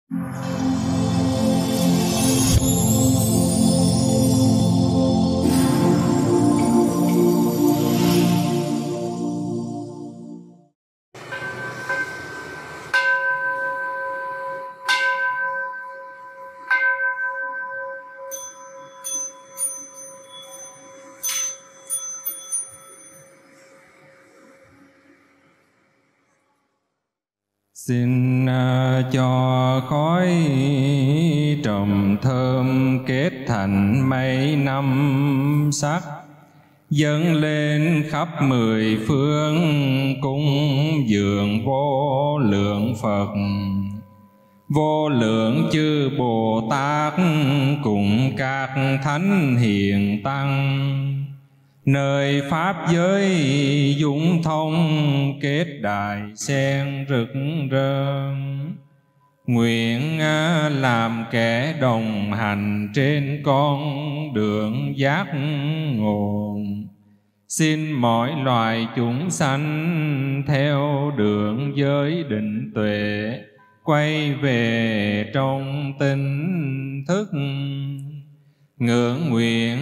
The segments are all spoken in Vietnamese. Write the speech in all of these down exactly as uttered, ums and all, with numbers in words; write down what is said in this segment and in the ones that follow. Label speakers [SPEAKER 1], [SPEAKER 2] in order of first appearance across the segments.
[SPEAKER 1] Xin cho khói trầm thơm kết thành mây năm sắc, dâng lên khắp mười phương cúng dường vô lượng Phật, vô lượng chư Bồ Tát cùng các thánh hiền tăng. Nơi pháp giới dũng thông kết đài sen rực rỡ, nguyện làm kẻ đồng hành trên con đường giác ngộ. Xin mọi loài chúng sanh theo đường giới định tuệ, quay về trong tinh thức. Ngưỡng nguyện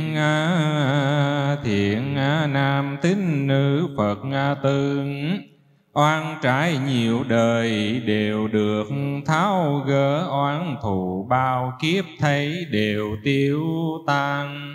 [SPEAKER 1] thiện nam tín nữ Phật tương, oan trái nhiều đời đều được tháo gỡ, oán thù bao kiếp thấy đều tiêu tan.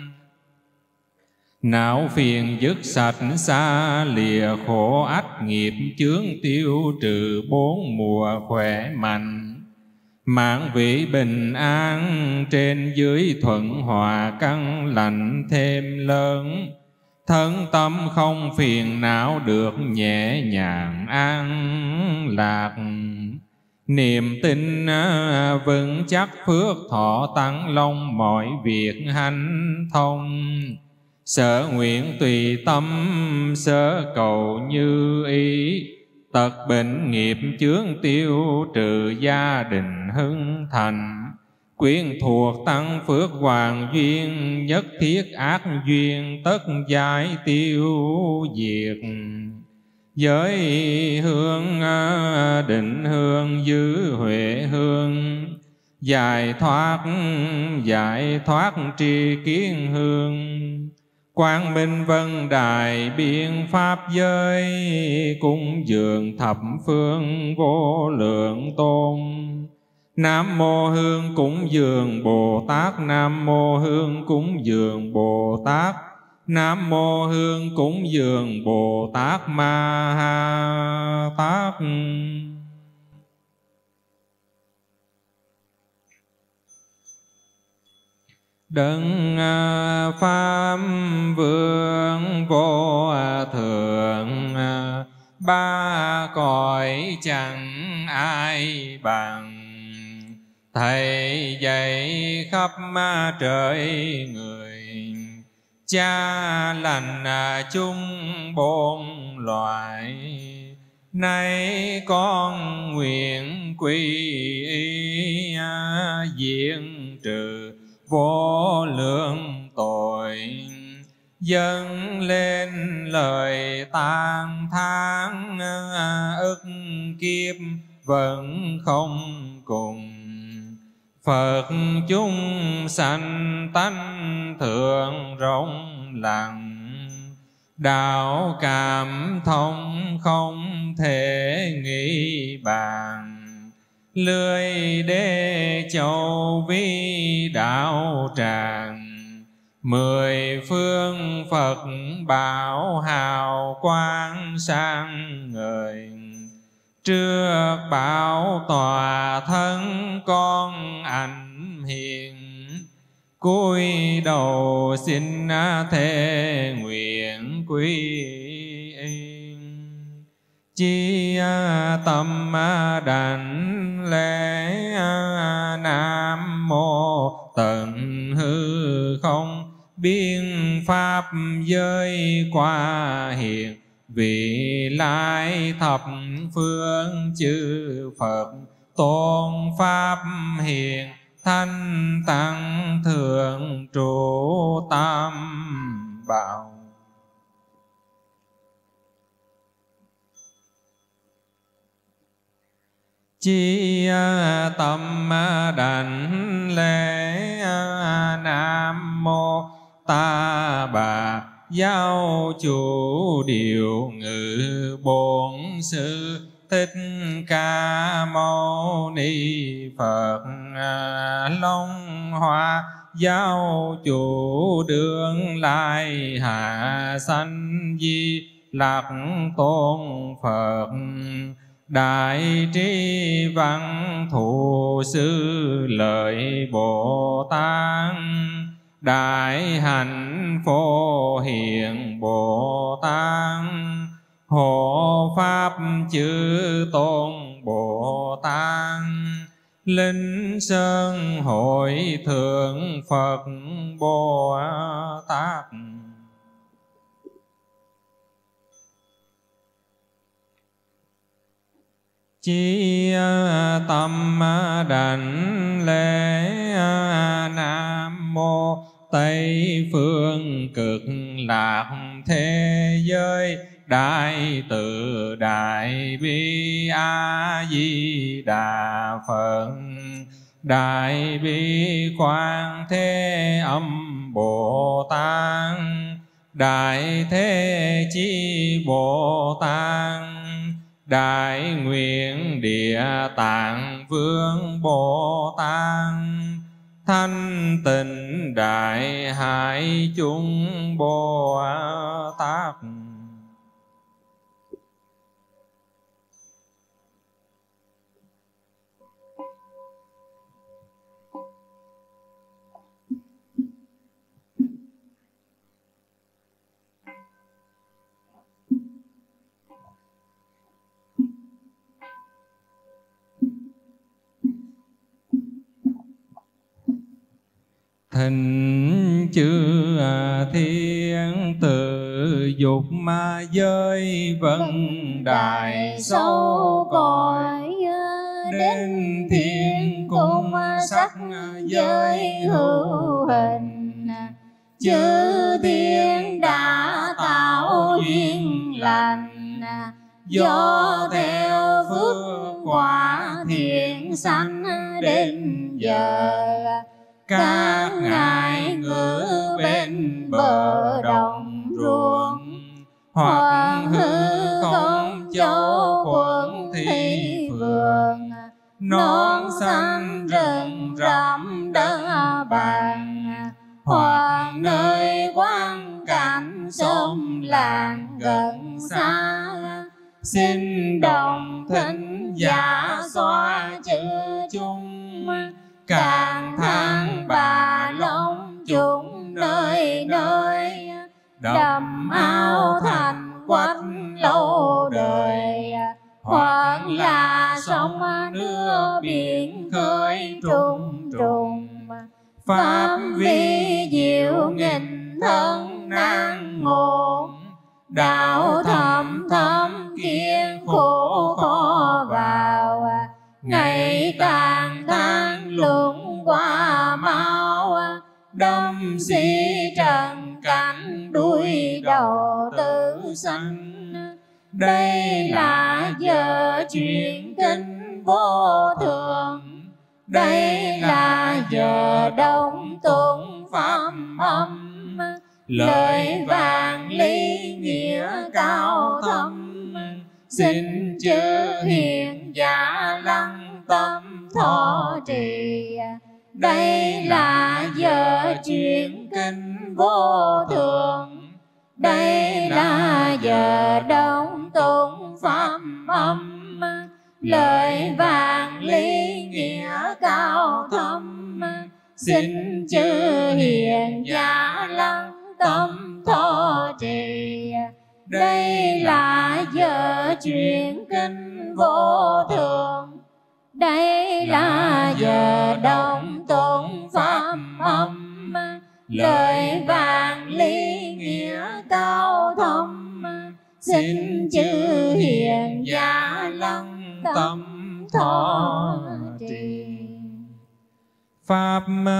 [SPEAKER 1] Não phiền dứt sạch xa lìa khổ ách, nghiệp chướng tiêu trừ bốn mùa khỏe mạnh. Mạng vị bình an trên dưới thuận hòa, căn lành thêm lớn. Thân tâm không phiền não được nhẹ nhàng an lạc. Niềm tin vững chắc phước thọ tăng long, mọi việc hanh thông. Sở nguyện tùy tâm sớ cầu như ý, tật bệnh nghiệp chướng tiêu trừ, gia đình hưng thành. Quyến thuộc tăng phước hoàng duyên, nhất thiết ác duyên tất giải tiêu diệt. Giới hương định hương dư huệ hương, giải thoát giải thoát tri kiến hương. Quang minh vân đài biện pháp giới, cúng dường thập phương vô lượng tôn. Nam mô hương cúng dường Bồ Tát, Nam mô hương cúng dường Bồ Tát, Nam mô hương cúng dường Bồ Tát Ma Ha Tát. Đấng pháp vương vô thượng, ba cõi chẳng ai bằng. Thầy dạy khắp trời người, cha lành chung bốn loài. Nay con nguyện quy y, diện trừ vô lượng tội. Dâng lên lời than thán, ức kiếp vẫn không cùng. Phật chúng sanh tánh thượng rộng lặng, đạo cảm thông không thể nghĩ bàn. Lưới đế châu vi đạo tràng, mười phương Phật bảo hào quang sang ngời. Trước bảo tòa thân con ảnh hiền, cúi đầu xin thề nguyện quy y. Chi tâm đảnh lễ Nam mô tận hư không, biên pháp giới qua hiện. Vị lai thập phương chư Phật, tôn pháp hiền thanh tăng thượng trụ tam bảo. Chi tâm đảnh lễ Nam Mô Ta Bà Giáo chủ điều ngự Bổn Sư Thích Ca Mâu Ni Phật. Long Hoa Giáo chủ đương lai hạ sanh Di Lặc Tôn Phật. Đại trí văn thù sư lợi Bồ Tát. Đại hạnh phổ hiền Bồ Tát. Hộ pháp chư tôn Bồ Tát. Linh sơn hội thượng Phật Bồ Tát. Chi tâm đảnh lễ Nam Mô Tây phương cực lạc thế giới Đại từ đại bi A Di Đà Phật. Đại bi quang thế âm Bồ Tát. Đại thế chí Bồ Tát. Đại nguyện địa tạng vương Bồ Tát. Thanh tịnh đại hải chúng Bồ Tát. Thịnh chư thiên tự dục ma giới vân đài sâu cõi. Đến thiên cung sắc giới hữu hình. Chư thiên đã tạo duyên lành. Do theo phước quả thiện sanh đến giờ. Các ngài ngự bên bờ đồng ruộng. Hoặc hư không châu quận thị phường. Non xanh rừng rậm đất bàn. Hoặc nơi quang cảnh sông làng gần xa. Xin đồng thính giả xoa chữ chung. Càng than bà long chúng nơi nơi. Đầm ao thành quách lâu đời. Hoặc là sông nước biển khơi trùng trùng. Pháp vi diệu nghìn thân nan ngôn. Đạo thầm thầm kiên khổ khó vào. Ngày càng than luận qua mau. Đâm si trần cảnh đuôi đầu tử sanh. Đây là giờ chuyện kinh vô thường. Đây là giờ đông tụng pháp âm. Lời vàng ly nghĩa cao thâm. Xin chư hiền giả lăng tâm thọ trì. Đây là giờ chuyện kinh vô thường. Đây là giờ đông tụng pháp âm. Lời vàng ly nghĩa cao thâm. Xin chư hiền giả lăng tâm thọ trì. Đây là giờ chuyện kinh vô thường. Đây là giờ đông tụng pháp âm. Lời vàng ly nghĩa cao thâm. Xin chư hiền giả lăng tâm thọ trì. Pháp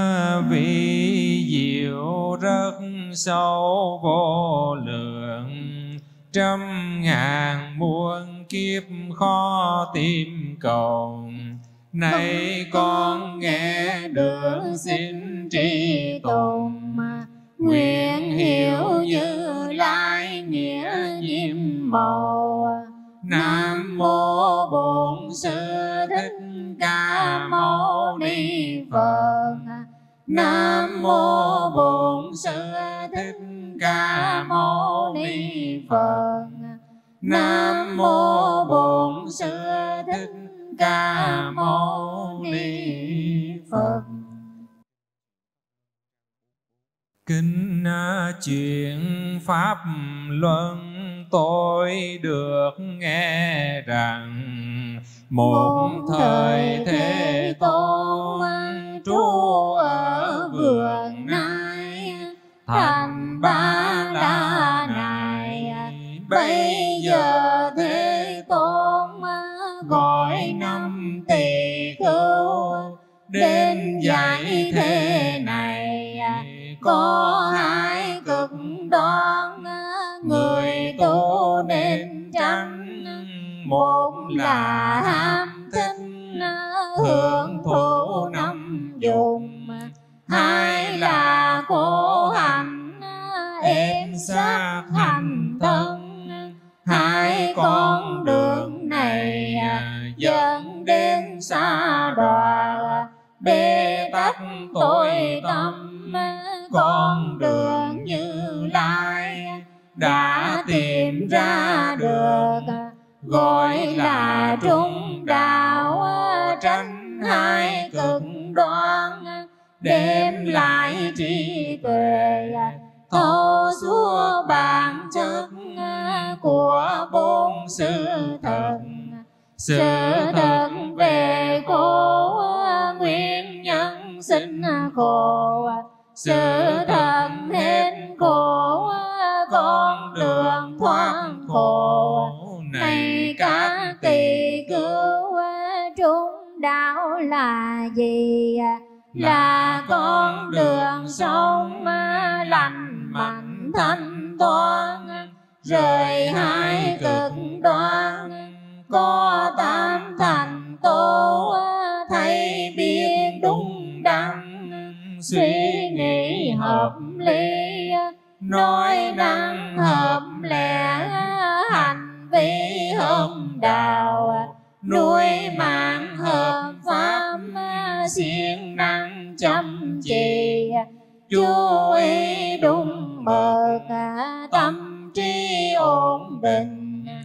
[SPEAKER 1] vi diệu rất sâu vô lượng. Trăm ngàn muôn kiếp khó tìm cầu. Nay con nghe được xin tri tùng, nguyện hiểu Như Lai nghĩa nhiệm màu. Nam mô Bổn Sư Thích Ca Mâu Ni Phật. Nam mô Bổn Sư Thích Ca Mâu Ni Phật. Nam mô Bổn Sư Thích Ca Mâu Ni Phật. Kinh chuyện pháp luân tôi được nghe rằng, một thời Thế Tôn trú ở vườn Nai, thành Ba La này. Bây giờ Thế Tôn gọi năm tỳ khưu đến dạy thế này. Có hai cực đoan người tu nên tránh, một là ham thích hưởng thụ năm dùng, hai là khổ hạnh êm sát hành thân. Hai con đường này dẫn đến xa đọa, bế tắc tối tâm. Con đường Như Lai đã tìm ra được, gọi là trung đạo, tránh hai cực đoan, đem lại trí tuệ, thấu suốt bản chất của bốn sự thật. Sự thật về khổ, nguyên nhân sinh khổ. Sự thật hết khổ, con đường thoát khổ. Này các tỳ khưu, trung đạo là gì? Là con đường sống lành mạnh thanh toán, rời hai cực đoan. Có tam thành tố, thấy biết đúng đắn, suy nghĩ hợp lý, nói năng hợp lẽ, hành vi hợp đạo, nuôi mạng hợp pháp, siêng năng chăm chỉ, chú ý đúng mực, tâm trí ổn định.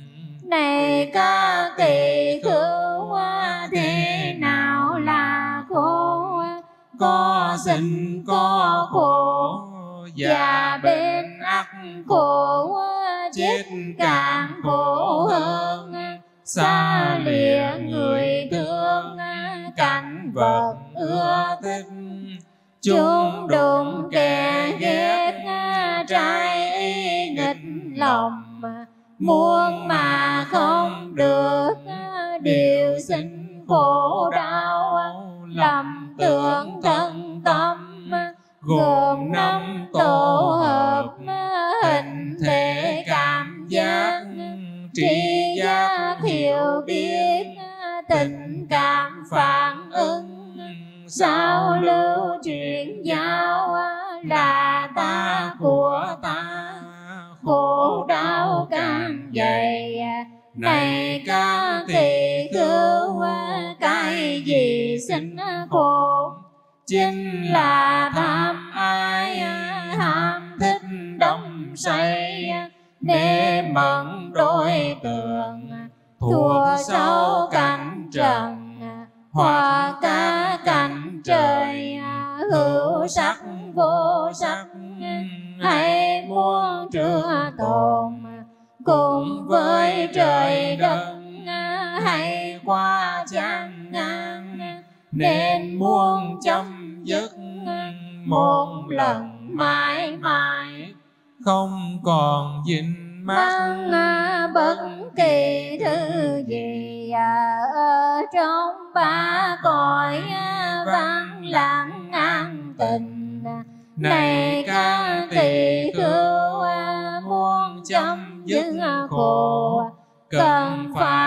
[SPEAKER 1] Này các tỳ khưu, thế nào là khổ? Có sinh có khổ, già bên ắt khổ, chết càng khổ hơn. Xa lìa người thương, cảnh vật ưa thích, chung đụng kẻ ghét, trái ý nghịch lòng. Muốn mà không được, điều sinh khổ đau, lầm tưởng thân tâm, gồm năm tổ hợp, hình thể cảm giác, tri giác hiểu biết, tình cảm phản ứng, sao lưu chuyển giao, là ta của ta, khổ đau càng dày. Này các tỳ khưu, cái gì sinh khổ? Chính là tham ái, ham thích đắm say, mê mẩn đối tượng, thuộc sáu cảnh trần, hoặc cả cảnh trời, hữu sắc vô sắc, hay muôn trưa tồn, cùng với trời đất, hay qua chán ngang, nên muôn chấm dứt một lần mãi mãi, không còn dính mắc bất kỳ thứ gì ở trong ba cõi vắng lặng an tình. Này các tỳ khưu, muốn chấm dứt khổ, cần phải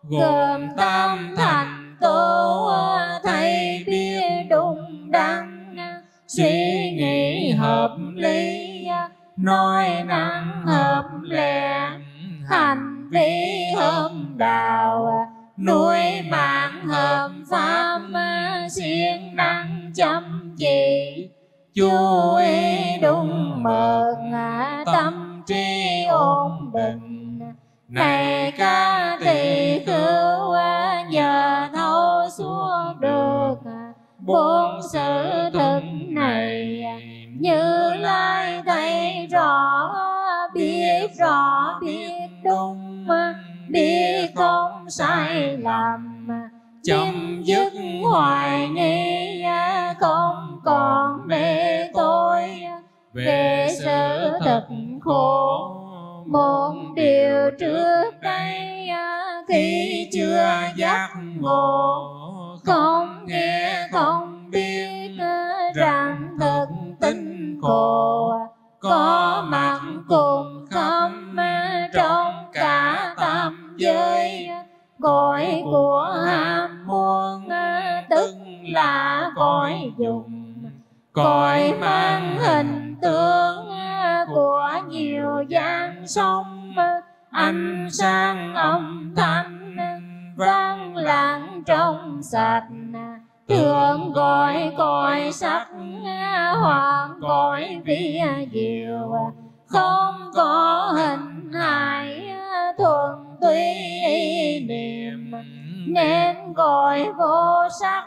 [SPEAKER 1] gồm tam thành tố, thấy biết đúng đắn, suy nghĩ hợp lý, nói năng hợp lẽ, hành vi hợp đạo, nuôi mạng hợp pháp, siêng năng chăm chỉ, chú ý đúng mực, tâm trí ổn định. Này các tỳ khưu, nhờ thấu suốt được bốn sự thực này, Như Lai thấy rõ, biết rõ biết đúng, biết không sai lầm, chấm dứt hoài nghi, không còn mê tối về sự thật khổ. Một điều trước đây khi chưa giác ngộ, không nghe không biết rằng thực tinh khổ, có mặt cùng khắp trong cả tam giới. Cõi của ham muốn tức là cõi dùng, cõi mang hình tướng của nhiều gian sông, ánh sáng âm thanh vang lặng trong sạch. Thường gọi cõi sắc hoặc cõi vi diệu, không có hình hài thuần túy ý niệm, nên gọi vô sắc.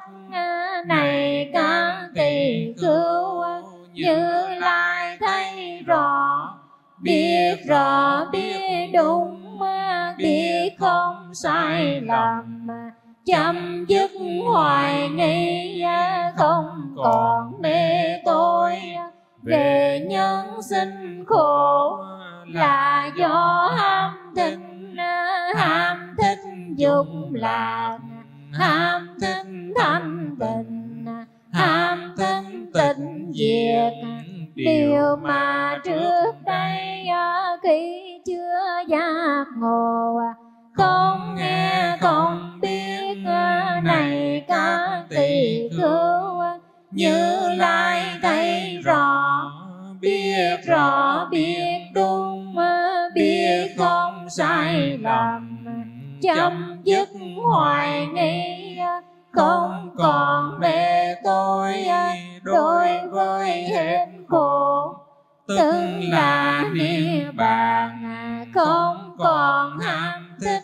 [SPEAKER 1] Này các tỳ khưu, Như Lai thấy rõ, biết rõ biết đúng, biết không sai lầm, chấm dứt hoài nghi, không còn mê tối về nhân sinh khổ, là do ham thích, ham thích dục lạc, ham thích thanh tịnh, ham thích tịnh diệt. Điều mà trước đây khi chưa giác ngộ, không nghe không biết. Này các tỳ khưu, Như Lai thấy rõ, biết rõ biết đúng, biết không sai lầm, chấm dứt hoài nghi, không còn mê tối đối với hết khổ, tức là niết bàn. Không còn ham thích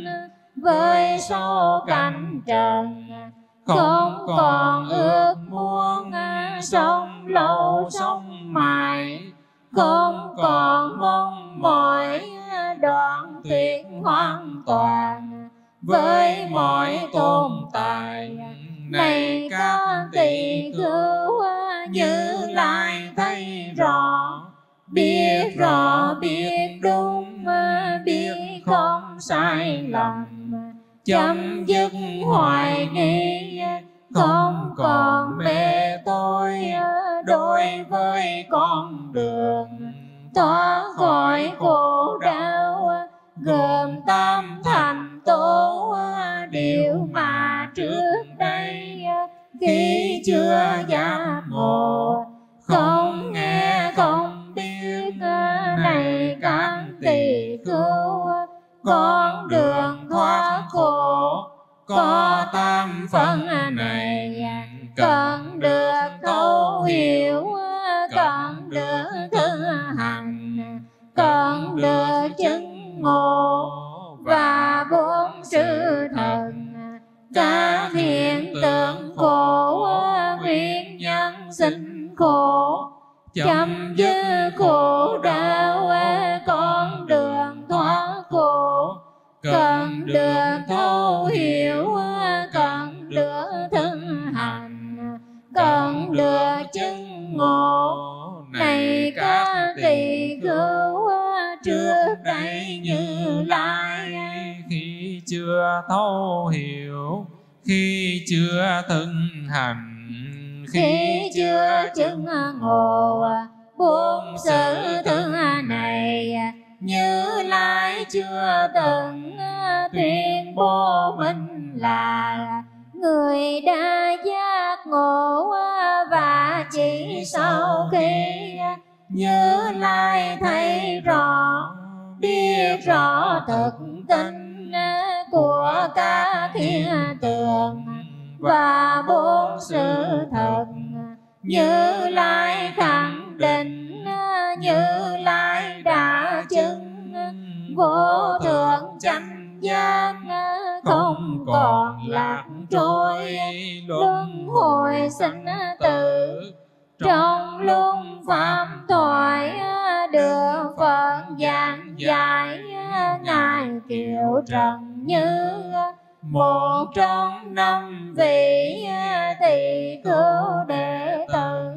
[SPEAKER 1] với số cảnh trần, không còn ước muốn sống lâu sống mãi, không còn mong mỏi đoạn tuyệt hoàn toàn với mọi tồn tại. Này các tỳ khưu, Như Lai thấy rõ, biết rõ biết đúng, biết không sai lầm, chấm dứt hoài nghi, không còn mê tối đối với con đường thoát khỏi khổ đau, gồm tam thành tố. Điều mà trước đây khi chưa giác ngộ, không nghe không biết. Này các tỳ khưu, con đường thoát khổ có tam phần này, cần được thấu hiểu, cần được thực hành, cần được chứng ngộ và bốn sự thật. Các hiện tượng khổ, nguyên nhân sinh khổ, chấm dứt khổ đau, con đường thoát khổ, cần được thấu hiểu, cần được thực hành, cần được chứng ngộ. Này các tỳ khưu, trước đây Như Lai khi chưa thấu hiểu, khi chưa thực hành, khi chưa chứng ngộ bốn sự thứ này, Như Lai chưa từng tuyên
[SPEAKER 2] bố mình là người đã giác ngộ, và chỉ sau khi Như Lai thấy rõ, biết rõ thực tính của các hiện tượng và bốn sự thật, Như Lai khẳng định, Như Lai đã chứng vô thượng chánh giác, không còn lạc trôi luân hồi sinh tử. Trong lúc pháp thoại được Phật giảng giải, Ngài Kiều Trần Như một trong năm vị tỳ khưu đệ tử,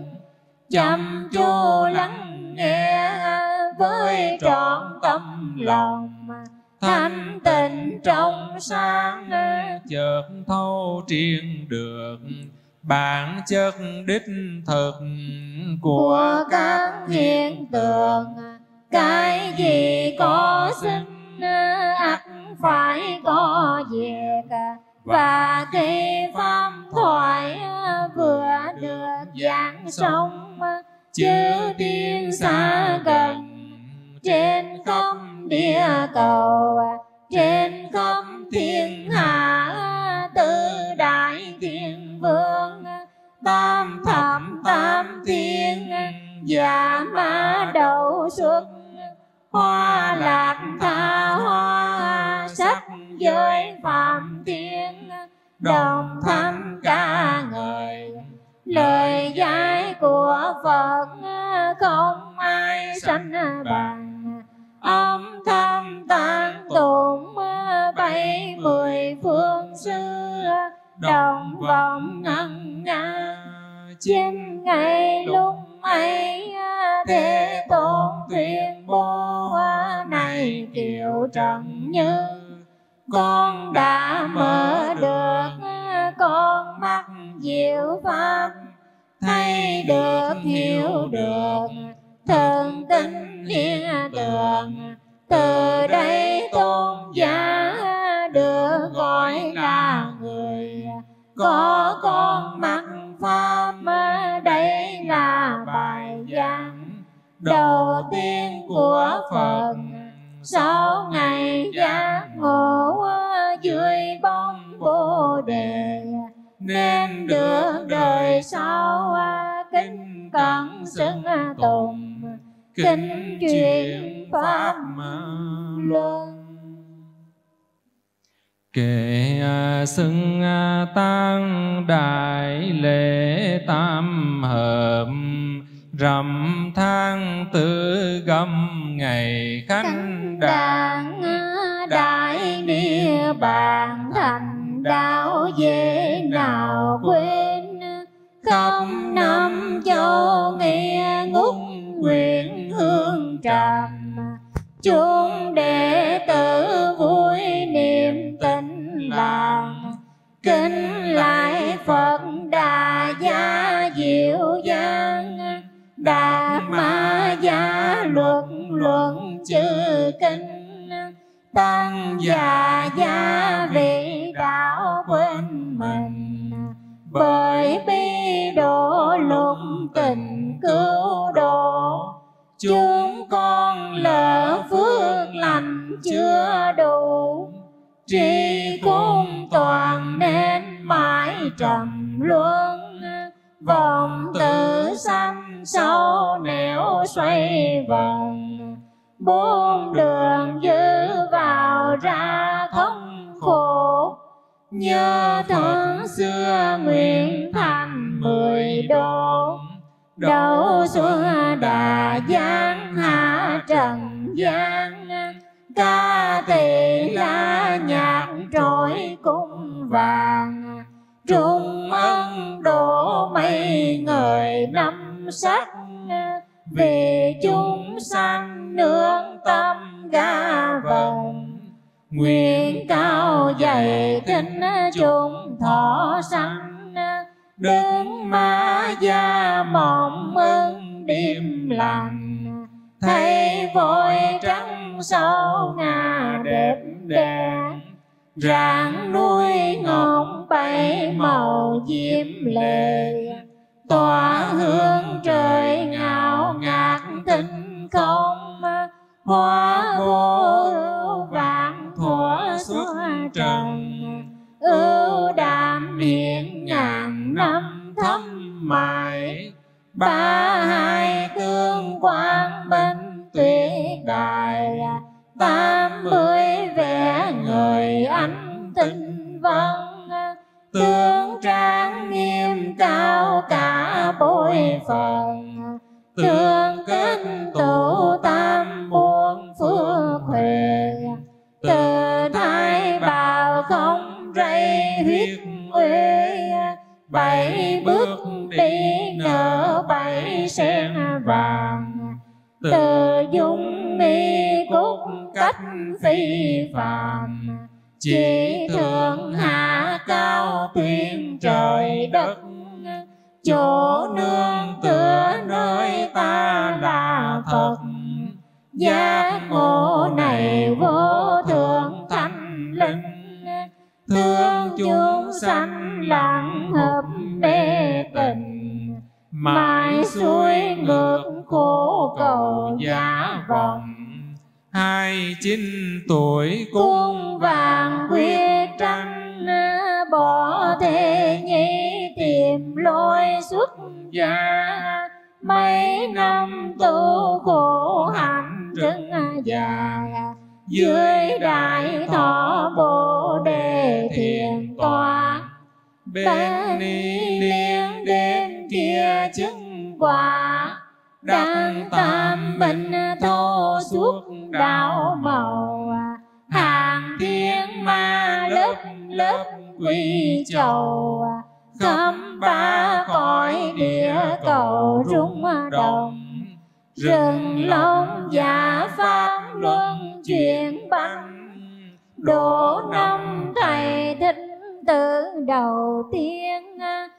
[SPEAKER 2] chăm chú lắng nghe với trọn tâm lòng, thanh tịnh trong sáng,
[SPEAKER 1] chợt thấu triền được bản chất đích thực
[SPEAKER 2] của các hiện tượng. Cái gì có sinh ắt phải có diệt, và khi pháp thoại vừa được giảng xong, chư thiên xa gần trên khắp địa cầu, trên khắp thiên hạ, tứ đại thiên vương, tam thập tam thiên, Dạ Ma Đậu xuất, Hoa Lạc Tha Hoa, sắc giới phạm thiên, đồng thanh ca ngợi lời dạy của Phật, không ai sánh bằng. Âm thanh tán tụng bay mười phương xưa, đồng vọng ngân nga. Trên ngày lúc ấy, Thế Tôn tuyên bố, này Kiều Trần Như, con đã mở được con mắt diệu pháp, thấy được hiểu được thường tinh hiện tượng. Từ đây tôn giả được gọi là người có con mắt pháp. Đây là bài giảng đầu tiên của Phật sau ngày giác ngộ dưới bóng Bồ Đề, nên được đời sau kính cẩn xưng tùng, kính truyền pháp luân.
[SPEAKER 1] Kệ xưng tăng đại lễ tam hợp, rằm tháng tư gâm ngày khánh đàn.
[SPEAKER 2] Đại Niết Bàn thành đạo dễ nào quên, khắp năm châu nghe ngút nguyện hương trầm. Chúng đệ tử vui niệm tĩnh lặng, kính lại Phật Đà Gia Diệu Giang. Đạt Ma Gia luật luận chư kinh, tăng già gia vị đạo quên mình. Bởi bi độ lục tình cứu độ, chúng con lỡ phước lành chưa đủ. Tri cung toàn nên mãi trầm luân, vòng tử sanh sâu nẻo xoay vòng. Bốn đường dư vào ra không khổ, nhớ thân xưa nguyện thành mười độ. Đầu xuân Đà Giang hạ trần gian, ca tỳ la nhạc trôi cung vàng. Trung ân đổ mây người năm sắc, vì chúng sanh nương tâm ga vòng. Nguyện cao dày thính chúng thọ sanh, đứng Ma Gia mộng ưng đêm lành. Thấy vội trắng sâu ngà đẹp đẽ, rạng nuôi ngọc bảy màu diễm lệ, tỏa hương trời ngào ngạt tinh không, hóa vô ưu vạn thuở xuất trần, ưu đạm hiện ngàn năm thâm mại, ba hai tương quang minh tuyệt đại, tám mươi vẻ người ánh tinh vân, tướng trang nghiêm cao cả bội phần, tương kết tụ tam muôn phước huệ, từ thái bào không rây huyết uế, bảy bước đi nở bảy sen vàng, từ dung mi cúc cách phi phàm, chỉ thượng hạ cao tuyên trời đất, chỗ nương tựa nơi ta là Phật, giác ngộ này vô thượng thanh linh, thương chúng sanh lặng hợp mê tình, mãi xuôi ngược khổ cầu giả vọng.
[SPEAKER 1] Hai chín tuổi
[SPEAKER 2] cung vàng quyết tranh, bỏ thế nhị tìm lối xuất gia, mấy năm tu khổ hạnh rừng già, dưới đại thọ bồ đề thiền tòa, bên ni liên đêm kia chứng quả, đăng tam minh thô suốt đạo màu, hàng thiên ma lớp lớp quy chầu, khắp ba cõi địa cầu rung động, rừng long giả pháp luân chuyển băng, độ năm thầy thích từ đầu tiên,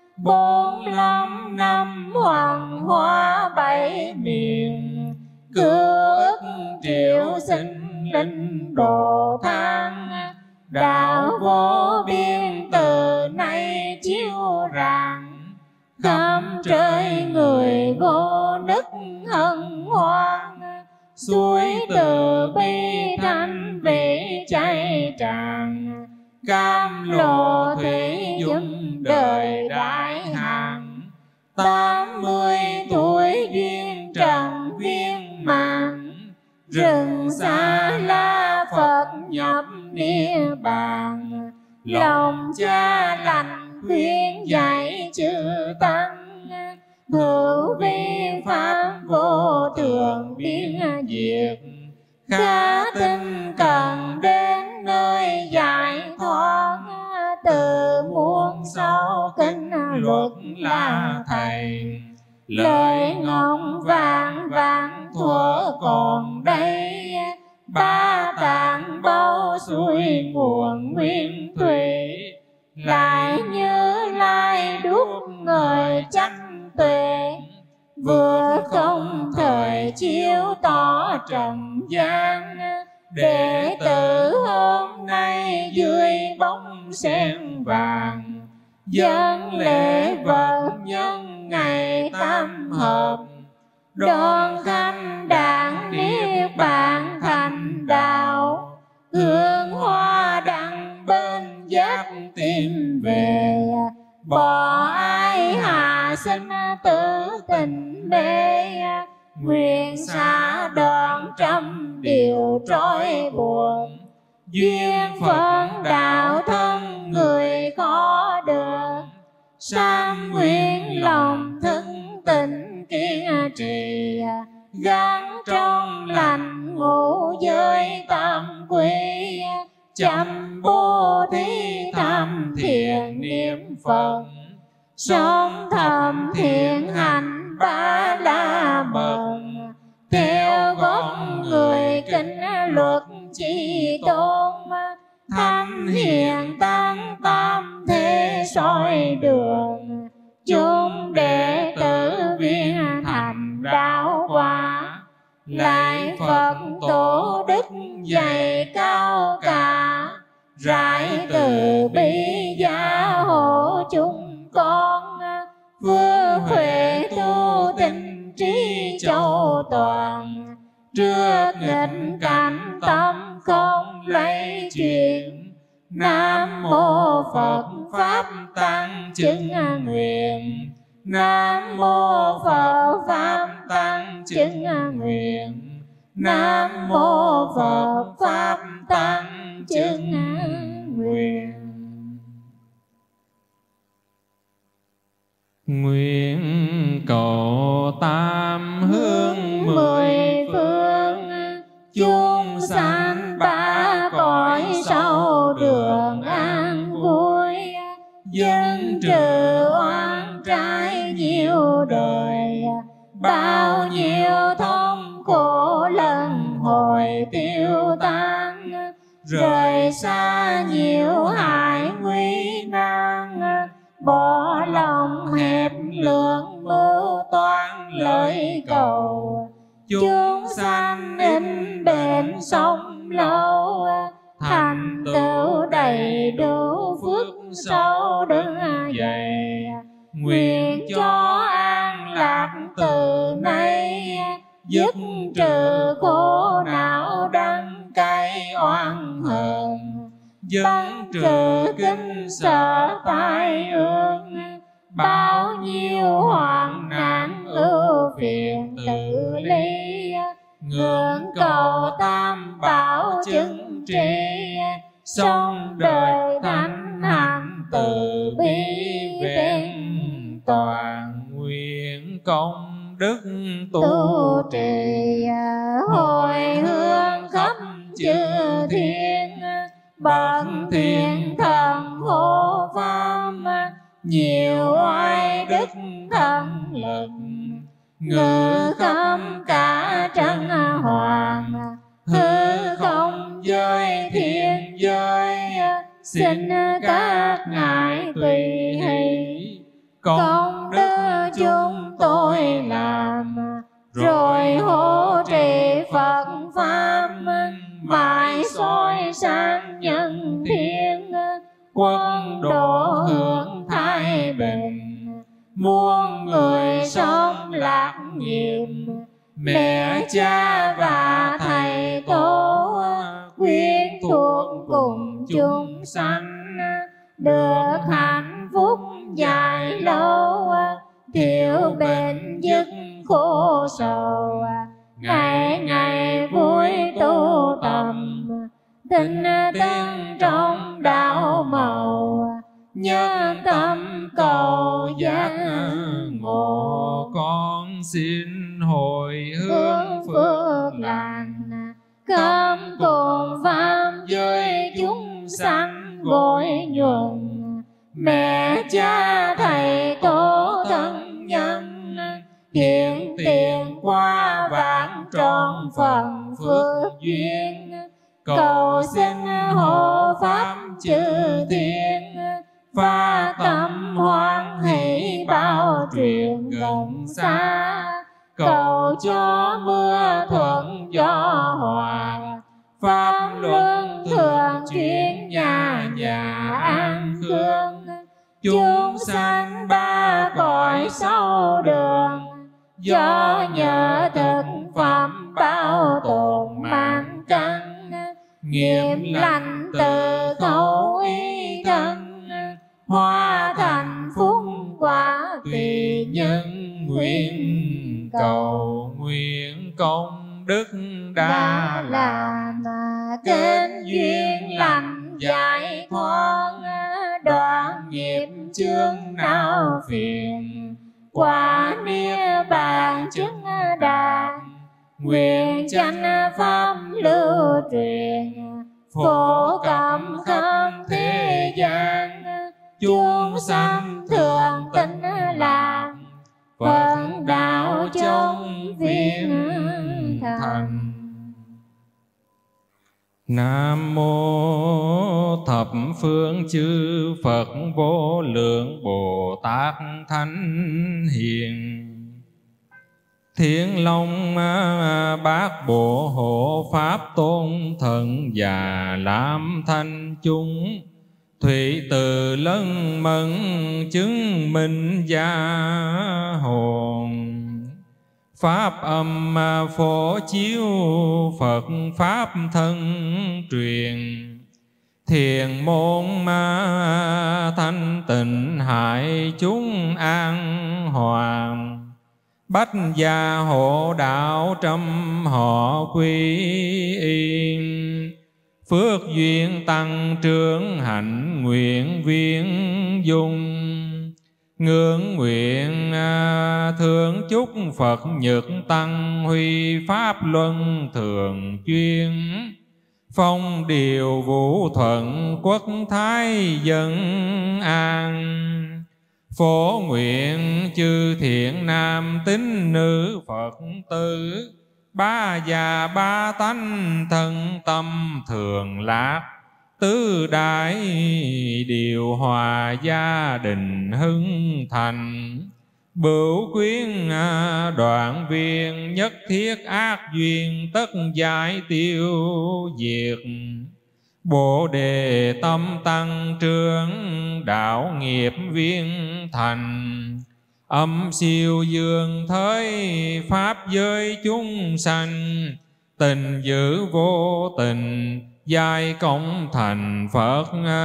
[SPEAKER 2] bốn năm năm hoàng hoa bảy miền, cứu ức triệu sinh linh độ thang, đạo vô biên từ nay chiếu rạng, khắp trời người vô đức hân hoan, suối từ bi thanh vị chảy tràn, cam lộ thủy dung đời đại hạn, tám mươi tuổi duyên trần viên mãn, rừng xa la Phật nhập niết bàn, lòng cha lành khuyên dạy chư tăng, hữu vi pháp vô thường biến diệt, khá tinh cần đến nơi giải thoát, từ muôn sau kinh luật là thầy, lời ngọc vàng vàng thuở còn đây, ba tạng bao suối nguồn nguyên thủy, lại như lai đúc người chánh tuệ, vừa không thời chiếu tỏ trần gian, đệ tử hôm nay dưới bóng sen vàng, dân lễ vật nhân ngày tam hợp, đón khanh đản niết bàn thành đạo, hương hoa đăng bên giác tìm về, bỏ ai hà sinh tử tình mê, nguyện xa đoạn trăm điều trói buồn, duyên phận đạo thân người khó được, sám nguyện lòng thức tình kiên trì, gắn trong lành ngũ giới tam quy, chăm bố thí tham thiện niệm Phật, sống thầm thiện hành ba la mật, theo gót người kính luật chi tôn, thánh hiền tăng tam thế soi đường, chúng đệ tử viên thành đạo quả, lại Phật tổ đức dày cao cả, rải từ bi gia hộ chúng con, vừa huệ tu tinh trí châu toàn, trước nghịch cảnh tâm không lấy chuyện. Nam mô Phật Pháp Tăng chứng nguyện, Nam mô Phật Pháp Tăng chứng nguyện, Nam mô Phật Pháp Tăng chứng nguyện.
[SPEAKER 1] Nguyện cầu tam hướng mười phương,
[SPEAKER 2] chúng sanh ba cõi sau đường an vui, dân trừ oan trái nhiều đời, bao nhiêu thống khổ lần hồi tiêu tan, rời xa nhiều hại nguy nan, bỏ lòng hẹp lượng mưu toan lợi cầu. Chúng sanh in bền sống lâu, thành tựu đầy đủ phước sâu đứng dày. Nguyện cho an lạc từ nay, dứt trừ khổ não đắng cay oan hờn, dấn trừ kinh sợ tai ương, bao nhiêu hoạn nạn ưu phiền tự ly. Ngưỡng cầu tam bảo chứng tri, sống đời thánh hạnh từ bi vẹn toàn.
[SPEAKER 1] Nguyện công đức
[SPEAKER 2] tu trì hồi hướng khắp chư thiên, bậc thiên thần hộ pháp, nhiều oai đức thần lực, ngự khắp cả trần hoàng. Hư không giới thiên giới, xin các ngài tùy hỷ. Công đức chúng tôi làm, rồi hộ trì Phật Pháp, mãi soi sáng nhân thiên. Quân độ hưởng thái bình, muôn người sống lạc nghiệp. Mẹ cha và thầy tổ, quyến thuộc cùng chúng sanh, được hạnh phúc dài lâu. Thiếu bệnh dứt khổ sầu, ngày ngày vui tu tầm. Tinh tấn trong đạo màu, nhân tâm cầu giác ngộ.
[SPEAKER 1] Con xin hồi hướng phước lành,
[SPEAKER 2] cấm cùng pháp giới chúng sanh vội nhuần. Mẹ cha thầy tổ thân nhân, hiện tiền qua vạn tròn phần phước duyên. Cầu xin hộ pháp chư thiên, pha tâm hoan hỷ bao truyền gần xa. Cầu cho mưa thuận gió hòa, pháp luân thường chuyên nhà nhà an khương. Chúng sanh ba cõi sau đường, do nhờ thực phẩm bao tồn mang trắng. Nghiệp lành từ khẩu ý thân, hóa thành phúc quả tùy nhân nguyện.
[SPEAKER 1] Cầu nguyện công đức đa
[SPEAKER 2] làm, kết duyên lành giải thoát. Đoạn nghiệp chướng não phiền, quả niết bàn chứng đàng. Nguyện chánh pháp lưu truyền, phổ cập khắp thế gian. Chúng sanh thường tin làm, Phật đạo trong viên thành.
[SPEAKER 1] Nam mô thập phương chư Phật vô lượng Bồ Tát Thánh Hiền. Thiên Long Bát Bộ Hộ Pháp Tôn Thần Già Lam Thanh chúng. thủy từ lân mẫn chứng minh gia hồn. Pháp âm phổ chiếu Phật Pháp thân truyền, thiền môn ma thanh tịnh hại chúng an hoàng. Bách gia hộ đạo trăm họ quy yên, phước duyên tăng trưởng hạnh nguyện viên dung. Ngưỡng nguyện thương chúc Phật nhật tăng huy pháp luân thường chuyên. Phong điều vũ thuận quốc thái dân an, phổ nguyện chư thiện nam tín nữ Phật tử. Ba già ba tánh thân tâm thường lạc, tứ đại điều hòa gia đình hưng thành. Bửu quyến đoạn viên nhất thiết ác duyên tất giải tiêu diệt. Bồ đề tâm tăng trưởng đạo nghiệp viên thành. Âm siêu dương thới pháp giới chúng sanh, tình giữ vô tình giai công thành Phật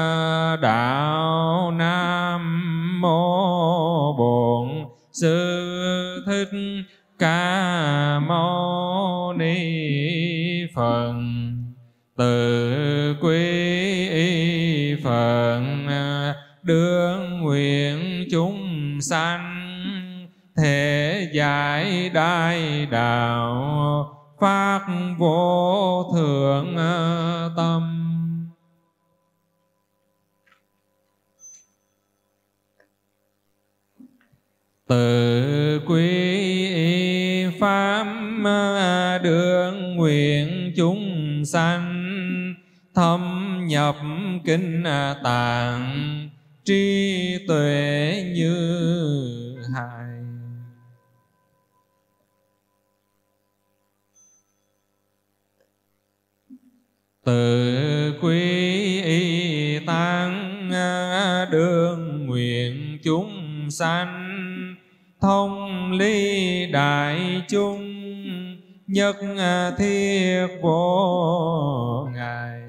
[SPEAKER 1] đạo. Nam mô Bổn Sư Thích Ca Mâu Ni Phật. Từ quý Phật đương nguyện chúng sanh, thể giải đại đạo phát vô thượng tâm. Từ quý pháp đương nguyện chúng sanh, thâm nhập kinh tạng trí tuệ như hải. Từ quý tăng đương nguyện chúng sanh, thông ly đại chúng nhất thiết vô ngại.